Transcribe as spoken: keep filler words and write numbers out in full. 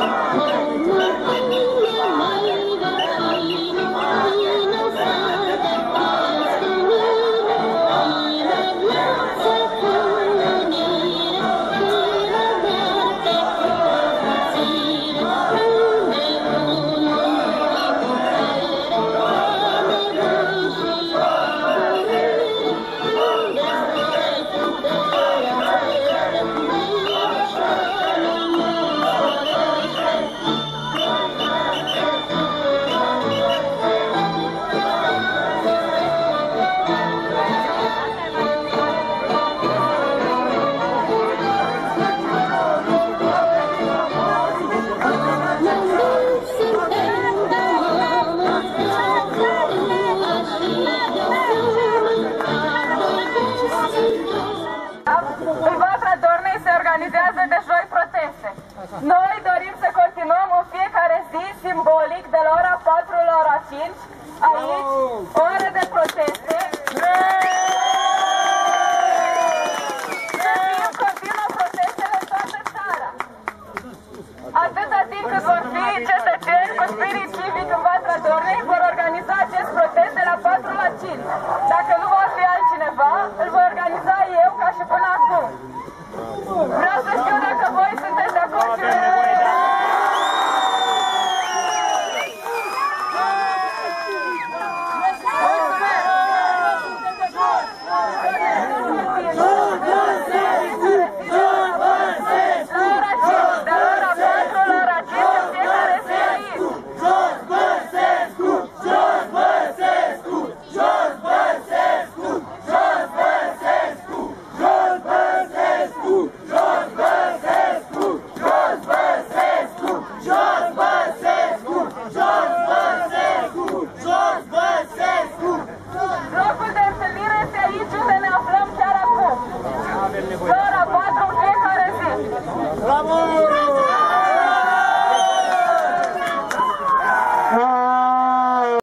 Noi dorim să continuăm în fiecare zi, simbolic, de la ora patru la ora cinci, aici, o oră de proteste. Să fim continuă protestele în toată țara. Atâta timp cât vor fi cetățeni cu spirit civic în Vatra Dornei, vor organiza acest protest de la patru la cinci. Dacă nu va fi altcineva, îl voi organiza eu ca și până acum. Vreau să știu dacă voi sunteți de acord și